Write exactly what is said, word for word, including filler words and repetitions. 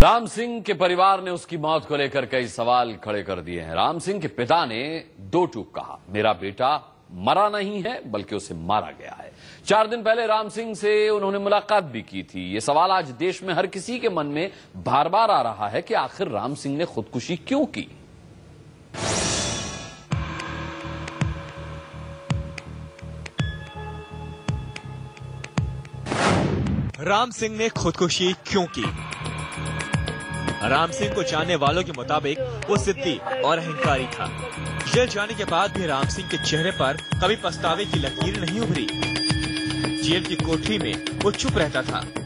राम सिंह के परिवार ने उसकी मौत को लेकर कई सवाल खड़े कर दिए हैं। राम सिंह के पिता ने दो टूक कहा, मेरा बेटा मरा नहीं है बल्कि उसे मारा गया है। चार दिन पहले राम सिंह से उन्होंने मुलाकात भी की थी। ये सवाल आज देश में हर किसी के मन में बार बार आ रहा है कि आखिर राम सिंह ने खुदकुशी क्यों की। राम सिंह ने खुदकुशी क्यों की? राम सिंह को जानने वालों के मुताबिक वो जिद्दी और अहंकारी था। जेल जाने के बाद भी राम सिंह के चेहरे पर कभी पछतावे की लकीर नहीं उभरी। जेल की कोठरी में वो चुप रहता था,